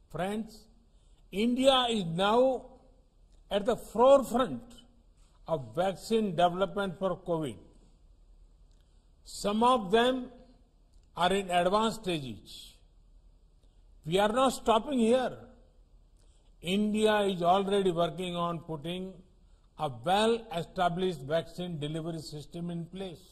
Friends, India is now at the forefront of vaccine development for COVID. Some of them are in advanced stages. We are not stopping here. India is already working on putting a well-established vaccine delivery system in place.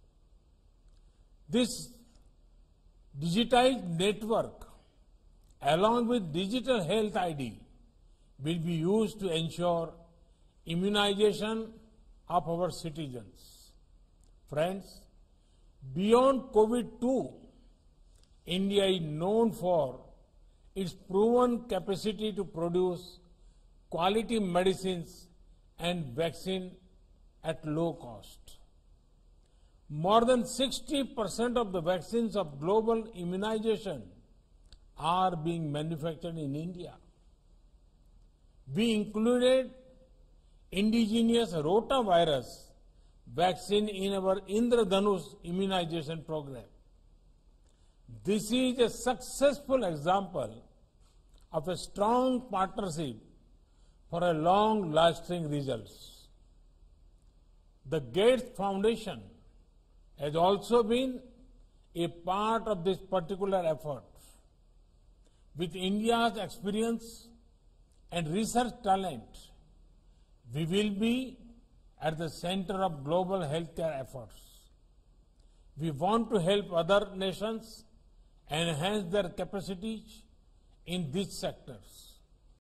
This digitized network, along with digital health ID, will be used to ensure immunization of our citizens. Friends, beyond COVID-2, India is known for its proven capacity to produce quality medicines and vaccine at low cost. More than 60% of the vaccines of global immunization are being manufactured in India. We included indigenous rotavirus vaccine in our Indradhanush immunization program. This is a successful example of a strong partnership for a long-lasting results. The Gates Foundation has also been a part of this particular effort. With India's experience and research talent, we will be at the center of global healthcare efforts. We want to help other nations enhance their capacities in these sectors.